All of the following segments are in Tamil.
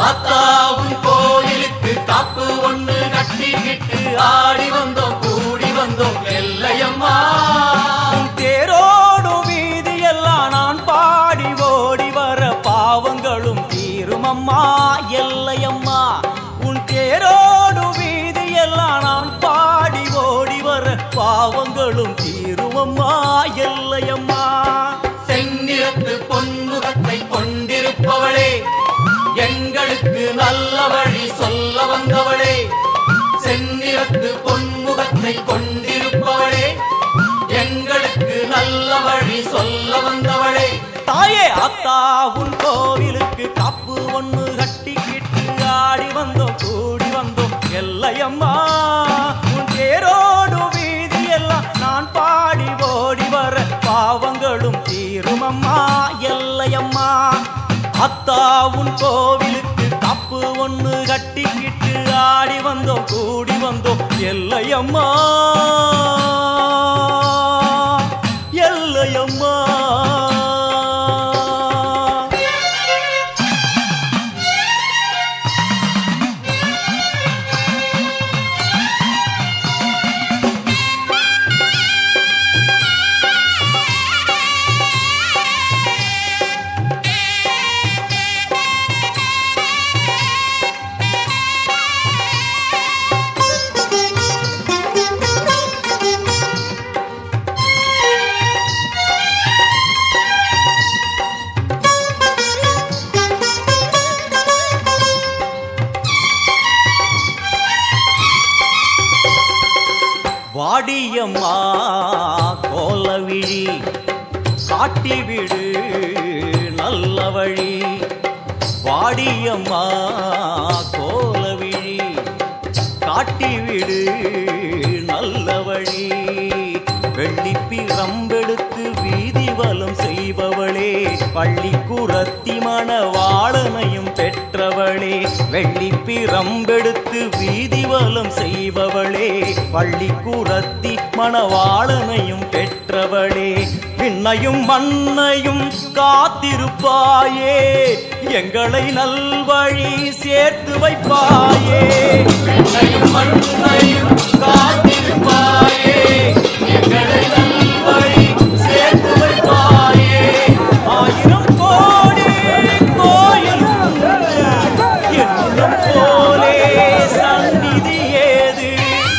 அத்தா உன் கோயிலுக்கு காப்பு ஒண்ணு கட்டிக்கிட்டு ஆடி வந்தோம் கூடி வந்தோம் எல்லையம்மா. தேரோடும் வீதியெல்லாம் நான் பாடி ஓடி வர பாவங்களும் தீருமம்மா எல்லையம்மா. உன் தேரோடும் வீதியெல்லாம் நான் பாடி ஓடி வர பாவங்களும் தீருமம்மா எல்லையம்மா. செந்நிறத்து பொன்முகத்தை கொண்டிருப்பவளே, எங்களுக்கு நல்ல வழி சொல்ல வந்தவளே. செந்நிறத்து பொன்முகத்தை கொண்டிருப்பவளே, எங்களுக்கு நல்ல வழி சொல்ல வந்தவளே. தாயே அத்தா உன் கோவிலுக்கு காப்பு ஒண்ணு கட்டிக்கிட்டு ஆடி வந்தோம் கூடி வந்தோம் எல்லையம்மா. உன் தேரோடு வீதி எல்லாம் நான் பாடி ஓடி வர பாவங்களும் தீருமம்மா எல்லையம்மா. அத்தா உன் கோவிலுக்கு காப்பு ஒண்ணு கட்டிக்கிட்டு ஆடி வந்தோம் கூடி வந்தோம் எல்லையம்மா எல்லையம்மா. வாடியம்மா கோலவிழி காட்டிவிடு நல்ல வழி. வாடியம்மா கோலவிழி காட்டிவிடு நல்ல வழி. வெள்ளிப்பிரம்பெடுத்து வீதி வலம் செய்பவளே, பள்ளிக்குரத்தி மணவாளனையும் பெற்றவளே. வெள்ளிப்பிரம்பெடுத்து வீதி வலம் செய்பவளே, பள்ளிக்குரத்தி மணவாளனையும் பெற்றவளே. விண்ணையும் மண்ணையும் காத்திருப்பாயே, எங்களை நல்வழி சேர்த்து வைப்பாயே. விண்ணையும் மண்ணையும் காத்திருப்பாயே, எங்களை நல்வழி சேர்த்து வைப்பாயே. ஆயிரம் கோடி கோயிலும் என்னும் போலே சந்நிதி ஏது.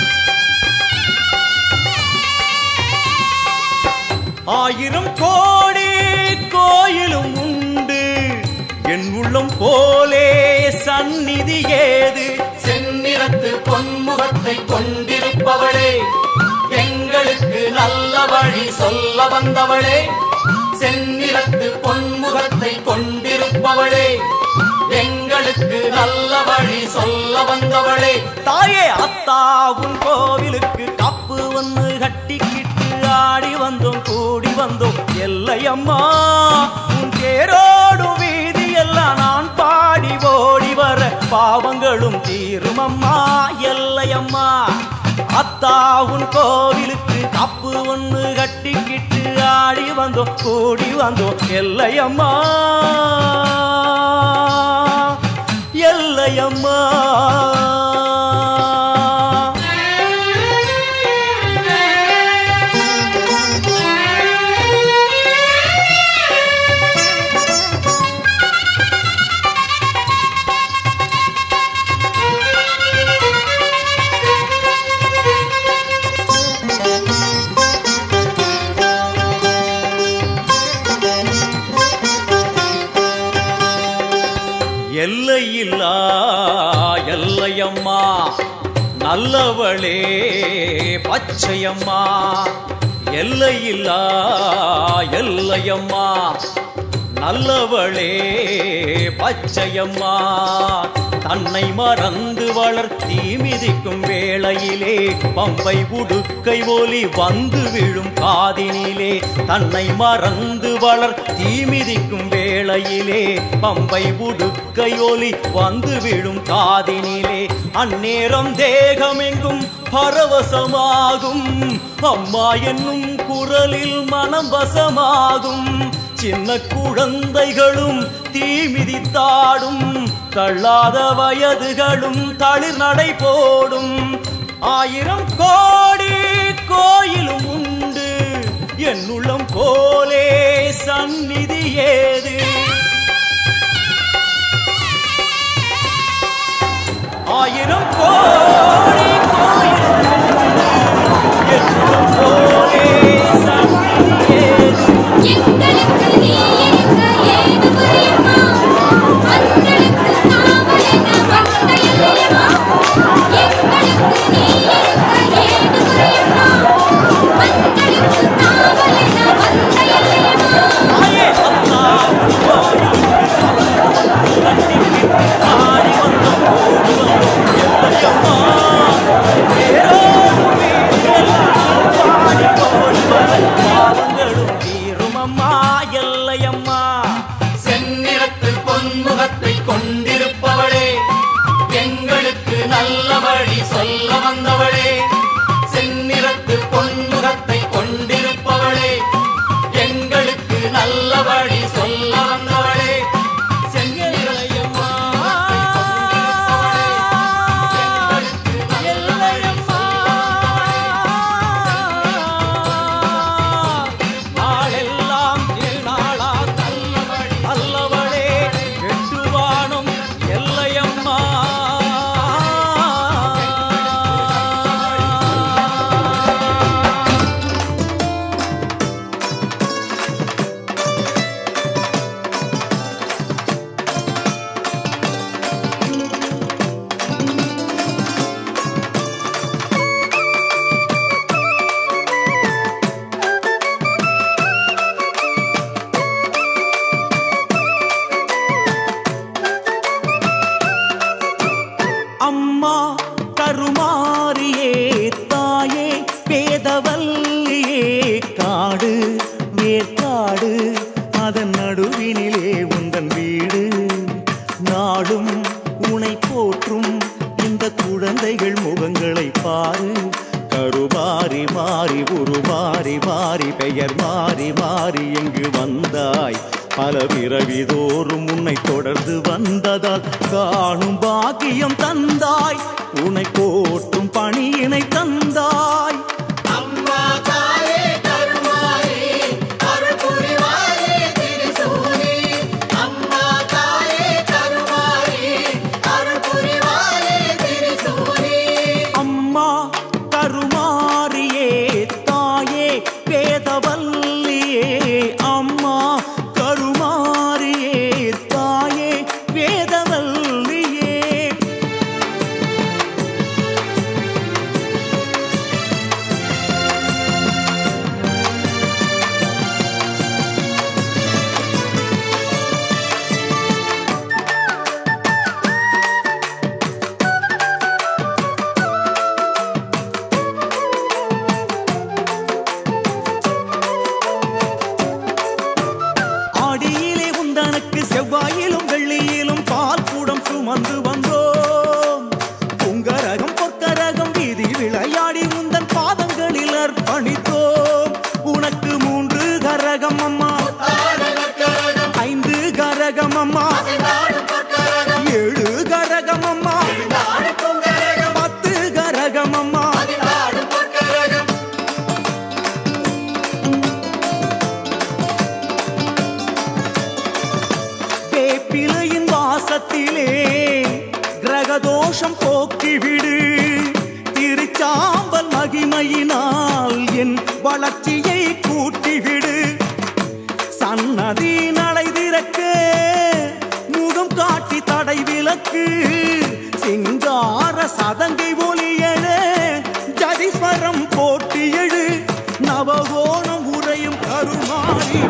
ஆயிரம் கோடி கோயிலும் உண்டு, என் உள்ளம் போலே சந்நிதி ஏது. செந்நிறத்து பொன்முகத்தை கொண்டிருப்பவளே, எங்களுக்கு நல்ல வழி சொல்ல வந்தவளே. செந்நிறத்து பொன்முகத்தை கொண்டிருப்பவளே, எங்களுக்கு நல்ல வழி சொல்ல வந்தவளே. தாயே அத்தா உன் கோவிலுக்கு காப்பு ஒண்ணு கட்டிக்கிட்டு ஆடி வந்தோம் கூடி வந்தோம் எல்லையம்மா. உன் தேரோடு வீதி எல்லாம் நான் பாடி ஓடி வர பாவங்களும் தீருமம்மா எல்லையம்மா. அத்தா உன் கோவிலுக்கு காப்பு ஒண்ணு கட்டிக்கிட்டு ஆடி வந்தோம் கூடி வந்தோம் எல்லையம்மா எல்லையம்மா. எல்லையில்லா எல்லையம்மா நல்லவளே பச்சையம்மா. எல்லையில்லா எல்லையம்மா நல்லவளே பச்சையம்மா. தன்னை மறந்து வளர்த்தி மிதிக்கும் வேளையிலே பம்பை உடுக்கை ஒலி வந்து விழும் காதினிலே. தன்னை மறந்து வளர்த்தி மிதிக்கும் வேளையிலே பம்பை உடுக்கை ஒலி வந்து விழும் காதினிலே. அந்நேரம் தேகமெங்கும் பரவசமாகும், அம்மா என்னும் குரலில் மனம் வசமாகும். சின்ன குழந்தைகளும் தீமிதித்தாடும், தள்ளாத வயதுகளும் தளிர் நடை போடும். 1000 கோடி கோயிலும் உண்டு, என் உள்ளம் போலே சந்நிதி ஏது. 1000 கோடி கோயிலும் உண்டு, என் உள்ளம் போலே சந்நிதி ஏது. எங்களுக்கு நீ இருக்க ஏது புரியம்மா, மங்களுக்கு காவலென வந்த இல்லையம்மா. எங்களுக்கு நீ இருக்க ஏது புரியம்மா, மங்களுக்கு காவலென வந்த இல்லையம்மா. ஆயே அம்மா ஆடி வந்த போது எல்லையம்மா, வேரோடு வீடெல்லாம் பாடி போடி பாவங்களும் தீருமம்மா எல்லையம்மா. செந்நிறத்து பொன்முகத்தை கொண்டிருப்பவளே, எங்களுக்கு நல்ல வழி சொல்ல வந்தவளே. செந்நிறத்து பொன்முகத்தை கொண்டிருப்பவளே, எங்களுக்கு நல்ல வழி சொல்ல வந்தவளே. செந்நிறத்தையம்மா, எங்களுக்கு நல்ல வழி நாளெல்லாம் திருநாளா அல்லவளே, வெட்டுவானும் எல்லையம்மா. அம்மா கருமாரியே தாயே பேதவல்லியே, காடு வேற்காடு அதன் நடுவினிலே உந்தன் வீடு. நாடும் உனை போற்றும் இந்த குழந்தைகள் முகங்களை பாரு. கருமாறி மாறி உருமாறி மாறி பெயர் மாறி மாறி எங்கு வந்தாய். பல பிறவிதோறும் உன்னை தொடர்ந்து வந்ததால் காணும் பாக்கியம் தந்தாய். உன்னை போற்றும் பணியினை தந்தாய். அம்மா தாயே கருமாரி, அருள் புரிவாயே திரிசூலி. அம்மா தாயே கருமாரி, அருள் புரிவாயே திரிசூலி. அம்மா கருமாரியே தாயே வேதவல்லியே, அம்மா கருமாரியே தாயே வேதவல்லியே. ஆடியிலே உந்தனக்கு செவ்வாயிலும் வெள்ளியிலும் பால் கூடம் சுமந்து வந்தோம். பொங்கரகம் பொற்கரகம் வீதி விளையாடி உந்தன் பாதங்களில் அர்ப்பணித்தோம். உனக்கு 3 கரகம் அம்மா, 5 கரகம் அம்மா, 7 கரகம் அம்மா, 10 கரகம் அம்மா. வேப்பிலையின் வாசத்திலே கிரகதோஷம் போக்கிவிடு. திருச்சாம்பல் மகிமையினால் என் வளர்ச்சியை கூட்டிவிடு. சன்னதி நடை திறக்க முகம் காட்டி தடை விலக்கு. சிங்கார சதங்கை ஒலியெழ ஜதீஸ்வரம் போட்டி எழு. நவகோணம் உறையும் கருமாரி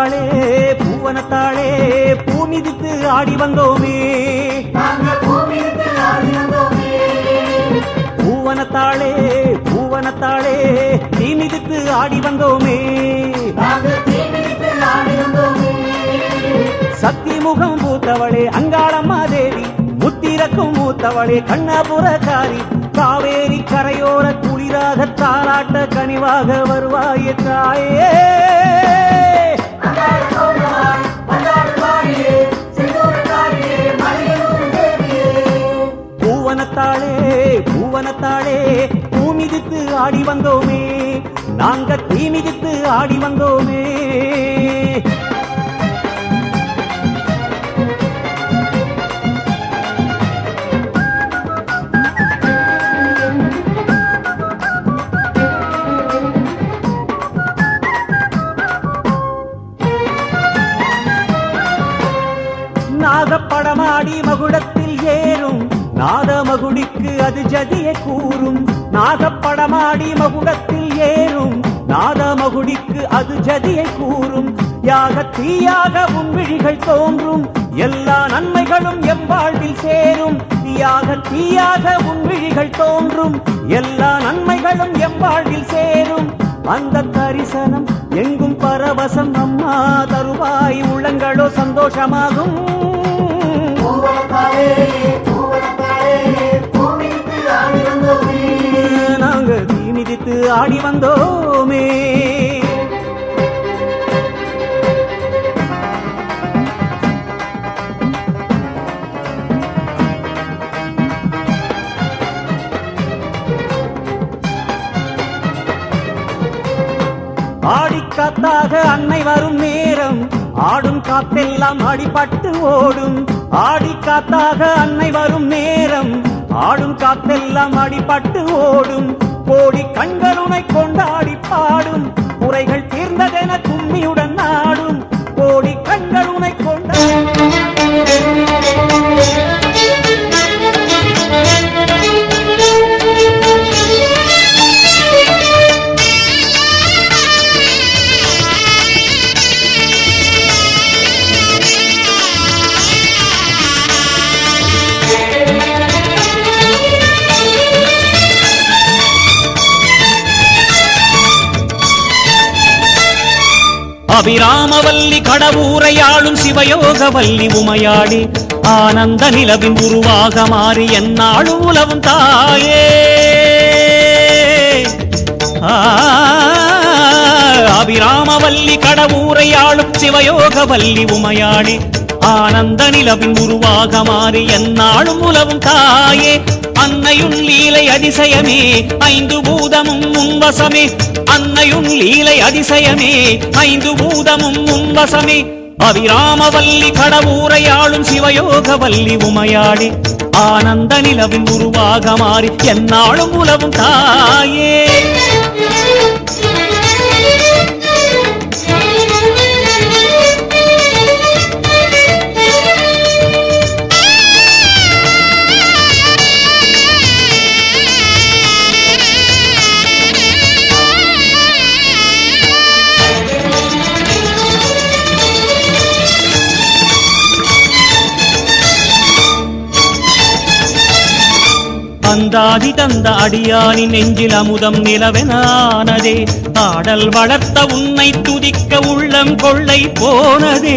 பூவனத்தாளே பூவனத்தாளே பூமிதித்து ஆடி வந்தோமே பூவனத்தாளே பூவனத்தாளே தீமிதித்து ஆடி வந்தோமே சக்தி முகம் பூத்தவளே அங்காளம்மா தேவி முத்திரக்கும் மூத்தவளே கண்ணபுரக்காரி காவேரி கரையோர குளிராக தாலாட்ட கனிவாக வருவாயே தாயே பூவனத்தாளே பூவனத்தாளே பூமிதித்து ஆடி வந்தோமே நாங்க தீமிதித்து ஆடி வந்தோமே நாகப்படமாடி மகுடத்தில் ஏறும் நாதமகுடிக்கு அது ஜதியை கூறும் நாகப்படமாடி மகுடத்தில் ஏறும் நாதமகுடிக்கு அது ஜதியை கூறும் யாக தீயாக உன்விழிகள் தோன்றும் எல்லா நன்மைகளும் எவ்வாழ்வில் சேரும் யாக தீயாக உன்விழிகள் தோன்றும் எல்லா நன்மைகளும் எவ்வாழ்வில் சேரும் அந்த தரிசனம் எங்கும் பரவசம் அம்மா தருவாய் உள்ளங்களோ சந்தோஷமாகும் நாங்க தீமிதித்து ஆடி வந்தோமே ஆடிக்காத்தாக அன்னை வரும் நேரம் ஆடும் காத்தெல்லாம் அடிபட்டு ஓடும் ஆடிக்காத்தாக அன்னை வரும் நேரம் ஆடும் காத்தெல்லாம் அடிபட்டு ஓடும் கோடி கண்களுனை கொண்டாடி பாடும் குறைகள் தீர்ந்ததென கும்மியுடன் நாடும் கோடி கண்களுனை அபிராமவல்லி கடவுரையாளும் சிவயோகவல்லி உமையாடி ஆனந்த நிலவின் உருவாக மாறி என்னாலும் உலவும் தாயே அபிராமவல்லி கடவுரையாளும் சிவயோகவல்லி உமையாடி ஆனந்த நிலவின் உருவாக மாறி என்னாலும் உலவும் தாயே அன்னையுன் லீலை அதிசயமே ஐந்து பூதமும் முன்வசமே அன்னையுன் லீலை அதிசயமே ஐந்து பூதமும் முன்வசமே அபிராமவல்லி கடவுரையாளும் சிவயோகவல்லி உமையாடி ஆனந்த நிலவின் உருவாக மாறி என்னாலும் உலவும் தாயே அந்தாதி தந்த அடியானி நெஞ்சில் அமுதம் நிலவெனானதே ஆடல் வளர்த்த உன்னை துதிக்க உள்ளம் கொள்ளை போனதே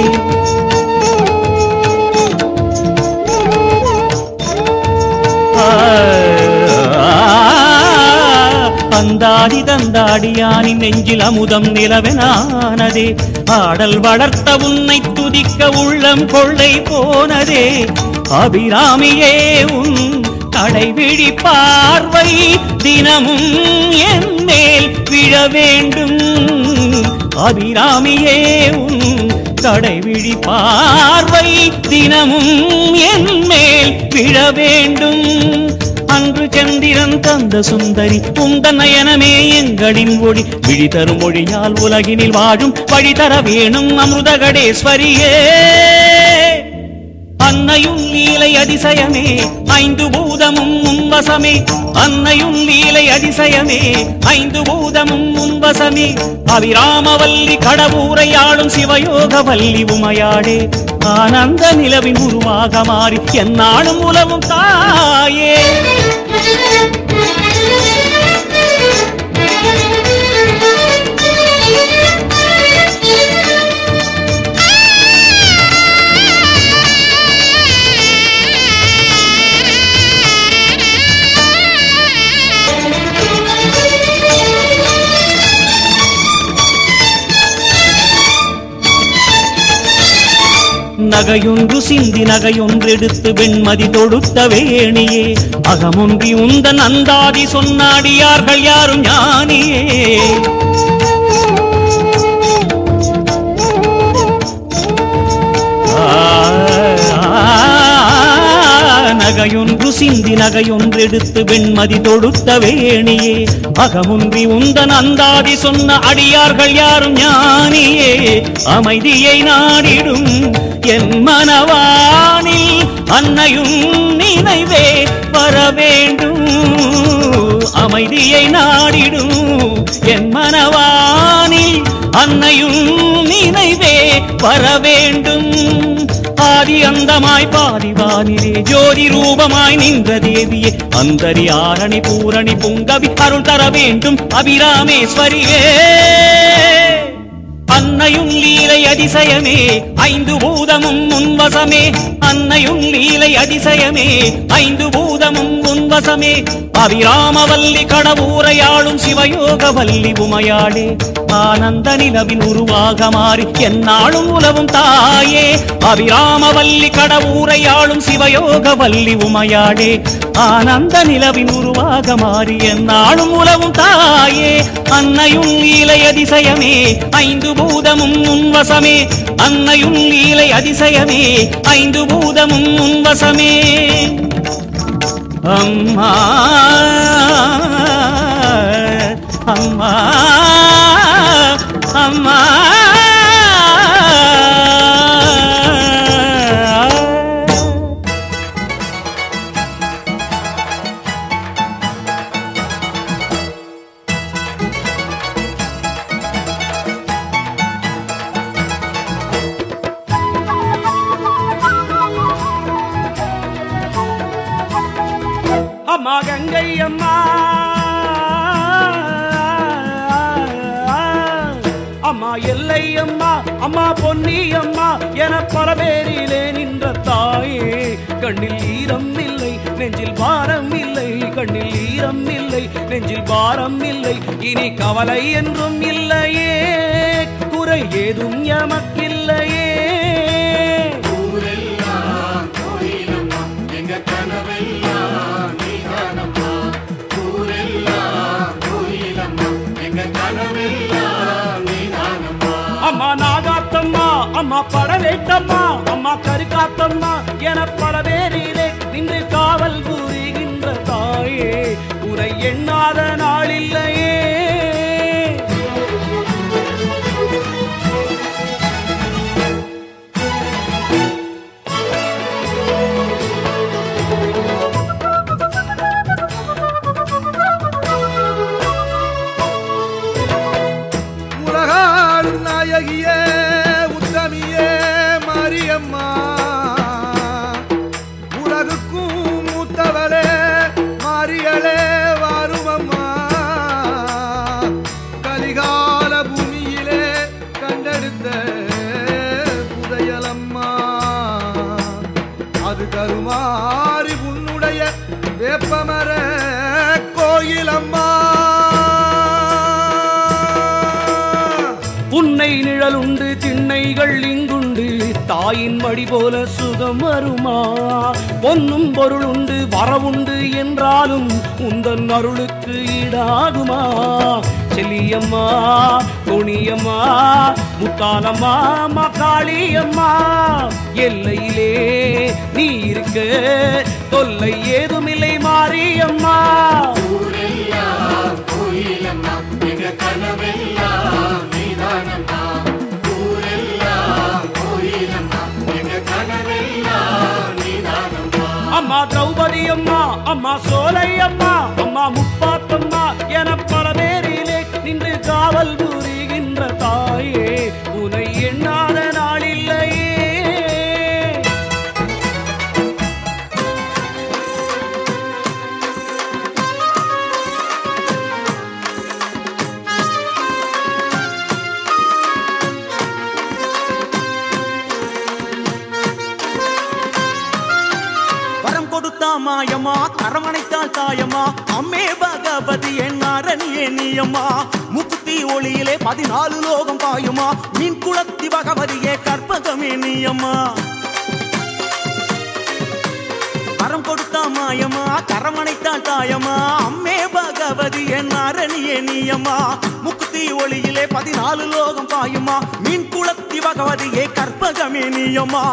அந்தாதி தந்த அடியானி நெஞ்சில் அமுதம் நிலவெனானதே ஆடல் வளர்த்த உன்னை துதிக்க உள்ளம் கொள்ளை போனதே அபிராமியே உன் கடைவிழி பார்வை தினமும் என் மேல் விழ வேண்டும் அபிராமியே உன் கடைவிழி பார்வை தினமும் என் மேல் விழ வேண்டும் அன்று சந்திரன் தந்த சுந்தரி உந்த நயனமே எங்களின் ஒளி விழி தரும் மொழியால் உலகினில் வாழும் வழி தர வேணும் அமிர்தகடேஸ்வரியே அன்னையும் லீலை அதிசயமே ஐந்து பூதமும் வசமே அன்னையும் லீலை அதிசயமே ஐந்து பூதமும் முன்வசமே அபிராமவல்லி கடவுரையாளும் சிவயோகவல்லி உமையாடே ஆனந்த நிலவின் உருவாக மாறி எந்நாளும் உலவும் தாயே நகையொன்று சிந்தி நகையொன்றெடுத்து வெண்மதி தொடுத்த வேணியே அகமொன்றி உந்தன் அந்தாதி சொன்னாடியார்கள் யாரும் ஞானியே நகையொன்று சிந்தி நகையொன்றெடுத்து வெண்மதி தொடுத்த வேணியே அகமுன்றி உந்தன் அந்தாதி சொன்ன அடியார்கள் யாரும் ஞானியே அமைதியை நாடிடும் என் மனவானில் அன்னையும் நினைவே வர வேண்டும் அமைதியை நாடிடும் என் மனவானில் அன்னையும் நினைவே வர வேண்டும் ஆதி அந்தமாய் பாதிவானிலே ஜோதி ரூபமாய் நின்ற தேவியே அந்தரி ஆரணி பூரணி புங்கவி அருள் தர வேண்டும் அபிராமேஸ்வரியே அன்னையும் லீலை அதிசயமே ஐந்து பூதமும் முன்வசமே அன்னையும் லீலை அதிசயமே ஐந்து பூதமும் முன்வசமே அபிராமவல்லி கடவுரையாளும் சிவயோகவல்லி உமையாளே ஆனந்த நிலவின் உருவாக மாறி எந்நாளும் உலவும் தாயே அபிராமவல்லி கடவுரையாளும் சிவயோகவல்லி உமையாளே ஆனந்த நிலவின் உருவாக மாறி எந்நாளும் உலவும் தாயே அன்னையும் லீலை அதிசயமே ஐந்து பூதமும் முன்வசமே அன்னையும் லீலை அதிசயமே ஐந்து பூதமும் முன்வசமே அம்மா அம்மா அம்மா அம்மா கங்கை அம்மா அம்மா எல்லை அம்மா அம்மா பொன்னி அம்மா என பல பேரிலே நின்ற தாயே கண்ணில் ஈரம் இல்லை நெஞ்சில் பாரம் இல்லை கண்ணில் ஈரம் இல்லை நெஞ்சில் பாரம் இல்லை இனி கவலை என்றும் இல்லையே குறை ஏதும் எமக்கில்லையே அம்மா நாகாத்தம்மா அம்மா படவேட்டம்மா அம்மா கருக்காத்தம்மா என பல பேரிலே நின்று காவல் புரிகின்ற தாயே உரை எண்ணாத நாளில்லையே உத்தமியே மாரியம்மா உலகுக்கும் மூத்தவளே மாரியளே வாருமம்மா கலிகால பூமியிலே கண்டெடுத்த புதையலம்மா அது கருமாறி உன்னுடைய வேப்பமர கோயிலம்மா புன்னை நிழலுண்டு திண்ணைகள் இங்குண்டு தாயின் மடி போல சுகம் வருமா பொன்னும் பொருளுண்டு வரவுண்டு என்றாலும் உந்தன் அருளுக்கு ஈடாகுமா செல்லியம்மா கோணியம்மா முத்தாலம்மா மக்காளியம்மா எல்லையிலே நீ இருக்க தொல்லை ஏதுமில்லை மாரியம்மா அம்மா திரௌபதி மாரியம்மா அம்மா சோலையம்மா அம்மா முப்பாத்தம்மா என பல பேரிலே நின்று காவல் புரிகின்ற தாயே உனை எண்ணாத நாளில்லையே. மாயம்மா கரமணைத்தாள் தாயம்மா அம்மே பகவதி என்னாரணியே நீயம்மா முக்குத்தி ஒளியிலே 14 லோகம் பாயுமா மீன் குளத்தி பகவதியே கற்பகமே நீயம்மா கரம் கொடுத்தா மாயம்மா கரமணைத்தாள் தாயம்மா அம்மே பகவதி என்னாரணியே நீயம்மா முக்குத்தி ஒளியிலே 14 லோகம் பாயுமா மீன் குளத்தி பகவதியே கற்பகமே நீயம்மா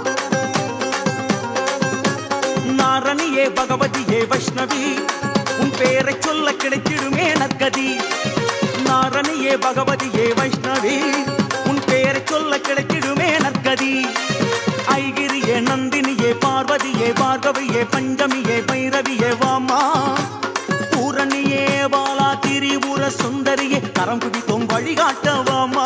நாரணியே பகவதியே வைஷ்ணவி உன் பேரை சொல்ல கிடைத்திடுமே நற்கதி நாரணியே பகவதியே வைஷ்ணவி உன் பேரை சொல்ல கிடைத்திடுமே நற்கதி ஐகிரியே நந்தினியே பார்வதியே பார்கவியே பஞ்சமியே பைரவியே வாமா பூரணியே பாலா திரிபுர சுந்தரியே கரம் பிடித்தோம் வழிகாட்டவாமா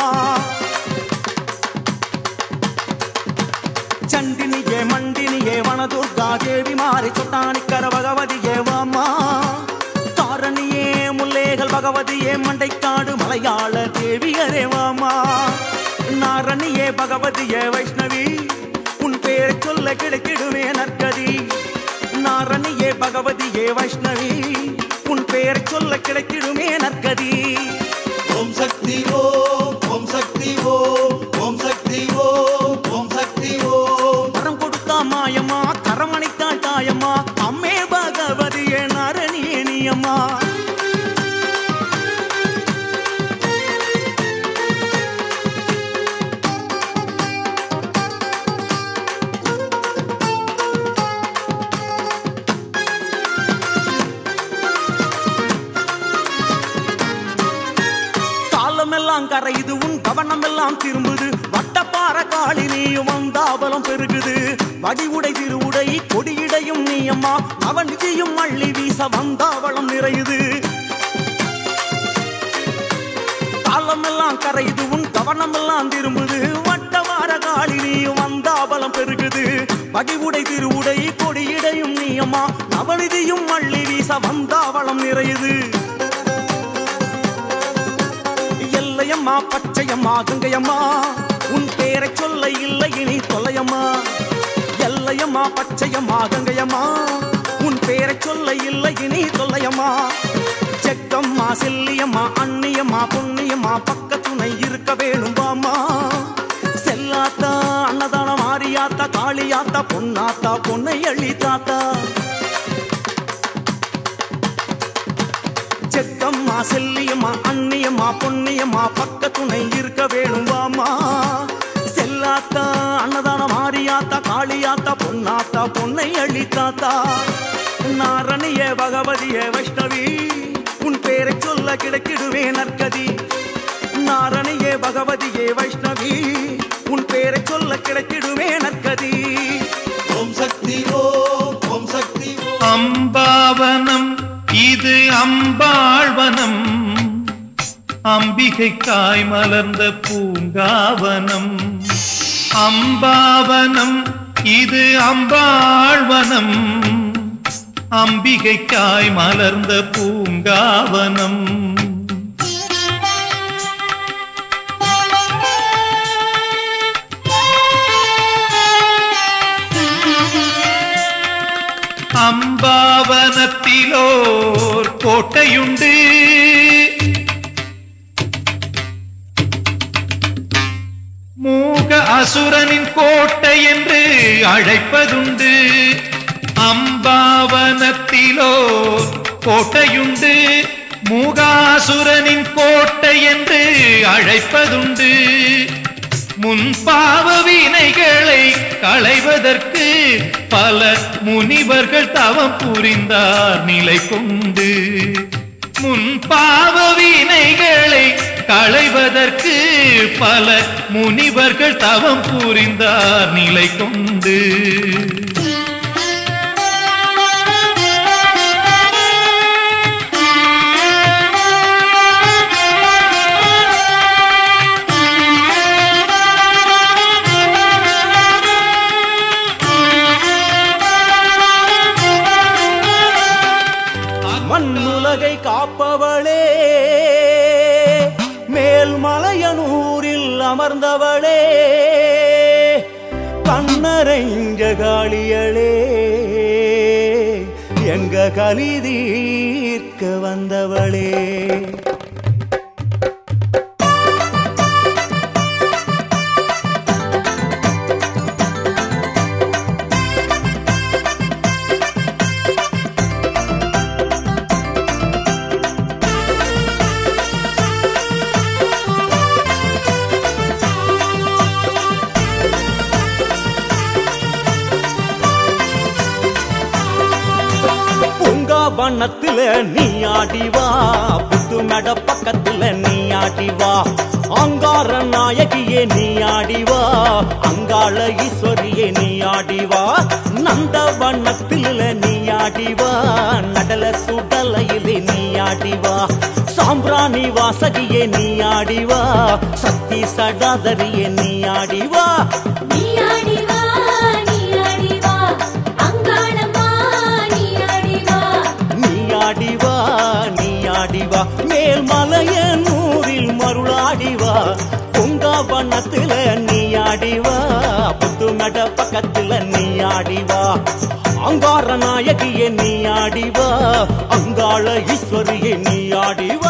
சண்டினியே மண்டினியே வனதுர்கா தேவி மாறி சொட்டானிக்கர பகவதியே வாமா காரணியே முல்லேகல் பகவதியே மண்டைக்காடு மலையாள தேவியரே வாமா நாரணியே பகவதியே வைஷ்ணவி உன் பேரை சொல்ல கிடைத்திடுமே நற்கதி நாரணியே பகவதியே வைஷ்ணவி உன் பேரை சொல்ல கிடைத்திடுமே நற்கதி ஓம் சக்தி ஓம் ஓம் சக்தி ஓம் ஓம் சக்தி ஓம் ஓம் சக்தி ஓம் வரம் கொடுத்தா மாயம்மா கரமணைத்தாள் தாயம்மா அம்மே பகவதியே நாரணியே நீயம்மா காலமெல்லாம் கரையுது உன் கவனம் எல்லாம் திரும்புது வட்டப்பாற காளி நீயும் வந்தாபலம் பெருகுது வடிவுடை திருவுடை கொடியிடையும் நீயம்மா அவனிதியும் அள்ளி வீச வந்தாவளம் நிறையுது காலமெல்லாம் கரையுது உன் கவனம் எல்லாம் திரும்புது வட்டப்பாற காளி நீயும் வந்தாபலம் பெருகுது வடிவுடை திருவுடை கொடியிடையும் நீயம்மா அவனிதியும் அள்ளி வீச வந்தாவளம் நிறையுது எல்லையம்மா பச்சையம்மா கங்கையம்மா உன் பேரை சொல்ல இல்லை இனி தொல்லையம்மா எல்லையம்மா பச்சையம்மா கங்கையம்மா உன் பேரை சொல்ல இல்லை இனி தொல்லையம்மா செக்கம்மா செல்லியம்மா அண்ணியம்மா பொன்னியம்மா பக்க துணை இருக்க வேணும் வாமா செல்லாத்தா அன்னதான மாரியாத்தா காளியாத்தா பொன்னாத்தா பொன்னை அள்ளித்தாத்தா செக்கம்மா செல்லியம்மா அண்ணியம்மா பொன்னியம்மா பக்க துணை இருக்க வேணும் வாமா செல்லாத்தா அன்னதான மாரியாத்தா காளியாத்தா பொன்னாத்தா பொன்னை அள்ளித்தாத்தா நாரணியே பகவதியே வைஷ்ணவி உன் பேரை சொல்ல கிடைக்கிடுவே நற்கதி நாரணியே பகவதியே வைஷ்ணவி உன் பேரை சொல்ல கிடைக்கிடுவே நற்கதி ஓம் சக்தி ஓம் ஓம் சக்தி அம்பாவனம் இது அம்பாழ்வனம் அம்பிகைக்காய் மலர்ந்த பூங்காவனம் அம்பாவனம் இது அம்பாழ்வனம் அம்பிகைக்காய் மலர்ந்த பூங்காவனம் அம்பாவனத்திலோர் கோட்டையுண்டு மூக அசுரனின் கோட்டை என்று அழைப்பதுண்டு அம்பாவனத்திலோர் கோட்டையுண்டு மூகாசுரனின் கோட்டை என்று அழைப்பதுண்டு முன்பாவ வினைகளை களைவதற்கு பல முனிவர்கள் தவம் புரிந்தார் நிலை கொண்டு முன்பாவ வினைகளை களைவதற்கு பல முனிவர்கள் தவம் புரிந்தார் நிலை கொண்டு உலகை காப்பவளே மேல்மலையனூரில் அமர்ந்தவளே கண்ணரைஞ்ச காளியளே எங்க கலி தீர்க்க வந்தவளே வண்ணத்துல நீ ஆடிவா புத்து மட பக்கத்துல நீ ஆடிவா அங்கார நாயகியே நீ ஆடிவா அங்காள ஈஸ்வரியே நீ ஆடிவா நந்த வண்ணத்துல நீ ஆடிவா நடல சுடலையிலே நீ ஆடிவா சாம்பிராணி வாசகியே நீ ஆடிவா சக்தி சடாதரியே நீ ஆடிவா நீ ஆடிவா நீ ஆடிவா அங்காளம்மா நீ ஆடிவா ஆடிவா நீ ஆடிவா மேல்மலையனூரில் மருளாடிவா பொங்காவனத்துல நீ ஆடிவா புத்துமட பக்கத்துல நீ ஆடிவா அங்கார நாயகியே நீ ஆடிவா அங்காள ஈஸ்வரியே நீ ஆடிவா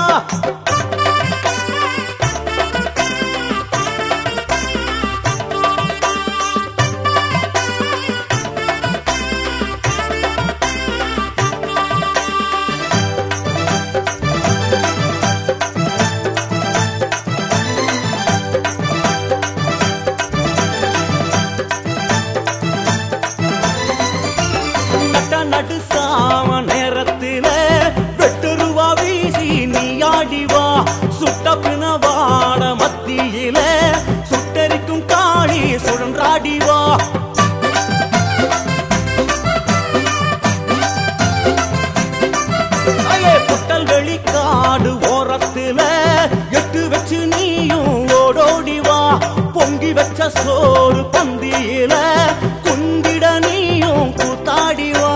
வாட மத்தியில சுட்டரிக்கும் காளி சுழன்றாடிவா புட்டல் வெளிக்காடு ஓரத்துல எட்டு வச்சு நீயும் ஓடோடிவா பொங்கி வச்ச சோறு பந்தியில குந்திட நீயும் கூத்தாடிவா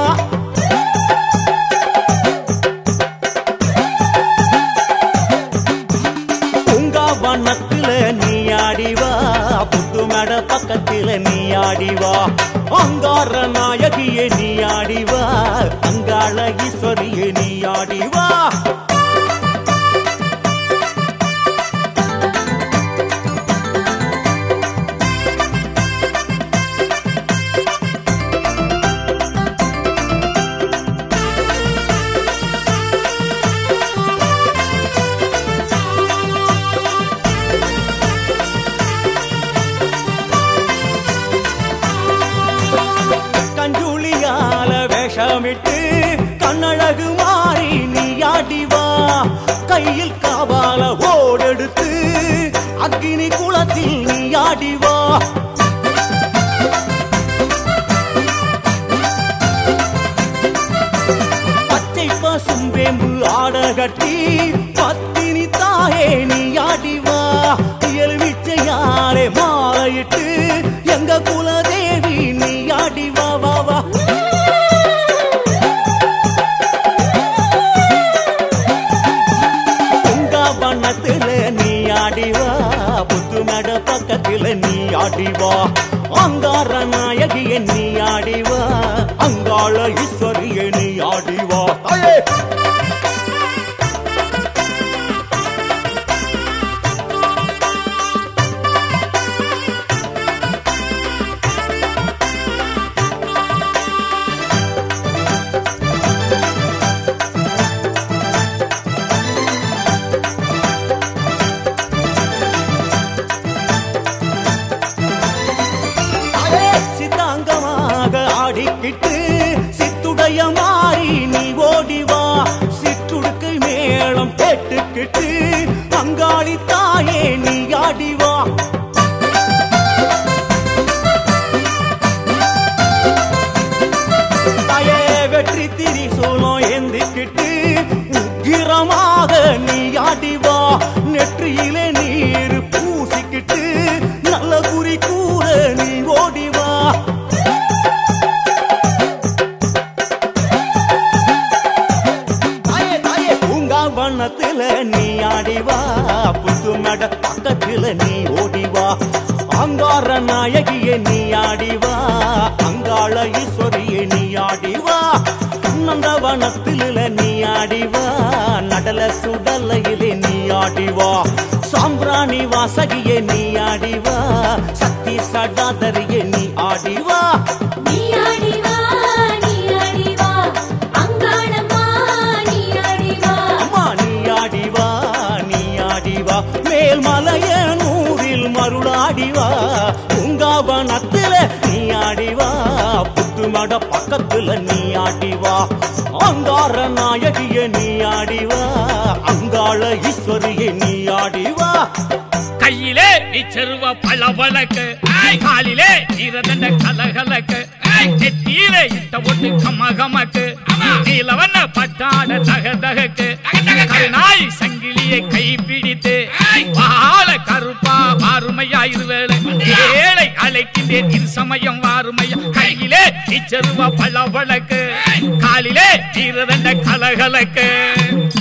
வண்ணத்துல நீ ஆடிவா புத்துமட பக்கத்துல நீ ஆடிவா அங்கார நாயகியே நீ ஆடிவா அங்காள ஈஸ்வரியே நீ ஆடிவா கண்ணழகு மாறி நீ ஆடிவா கையில் காபால ஓடெடுத்து அக்னி குளத்தில் நீ ஆடிவா பச்சை பசும்பேம்பு ஆடகட்டி பத்தினி தாயே நீ ஆடிவா எலுமிச்சையாலே மாலையிட்டு எங்க குலதேவி நீ ஆடிவா வாவா நீ ஆடிவா புத்துமட பக்கத்துல நீ ஆடிவா அங்கார நாயகிய நீ ஆடிவா அங்காள ஈஸ்வரிய நீ ஆடிவா சித்துடைய மாறி நீ ஓடிவா சிற்றுடுக்கை மேளம் கேட்டுக்கிட்டு அங்காளி தாயே நீ ஆடிவா தாயே வெற்றி திரிசூலம் ஏந்திக்கிட்டு உக்கிரமாக நீ ஆடிவா நெற்றியிலே நீர் பூசிக்கிட்டு நல்ல குறி கூற நீ ஓடிவா தாயே நந்தவனத்துல நீ ஆடிவா புத்துமட பக்கத்துல நீ ஓடிவா அங்கார நாயகியே நீ ஆடிவா அங்காள ஈஸ்வரியே நீ ஆடிவா நந்தவனத்தில நீ ஆடிவா நடல சுடலையிலே நீ ஆடிவா சாம்பிராணி வாசகியே நீ ஆடிவா சக்தி சடாதரியே நீ ஆடிவா நீ ஆடிவா நீ ஆடிவா அங்காளம்மா நீ ஆடிவா அம்மா நீ ஆடிவா நீ ஆடிவா மேல்மலையனூரில் மருளாடிவா உங்காவனத்தில நீ ஆடிவா புத்துமட பக்கத்துல நீ ஆடிவா அங்கார நாயகியே நீ ஆடிவா அங்காள ஈஸ்வரியே நீ ஆடிவா கையிலே இச்சருவ பளபளக்கு காலிலே ஈரதண்ட கலகலக்கு நெத்தியிலே இட்ட ஒட்டு கமகமக்கு நீலவண்ண பட்டாட தகதகக்கு கருநாய் சங்கிலியை கை பிடித்து வாழ கருப்பா வாருமையா இருவேளை ஏழை அழைக்கின்றேன் இரு சமயம் வாருமையா கையிலே இச்சருவ பளபளக்கு காலிலே ஈரதண்ட கலகலக்கு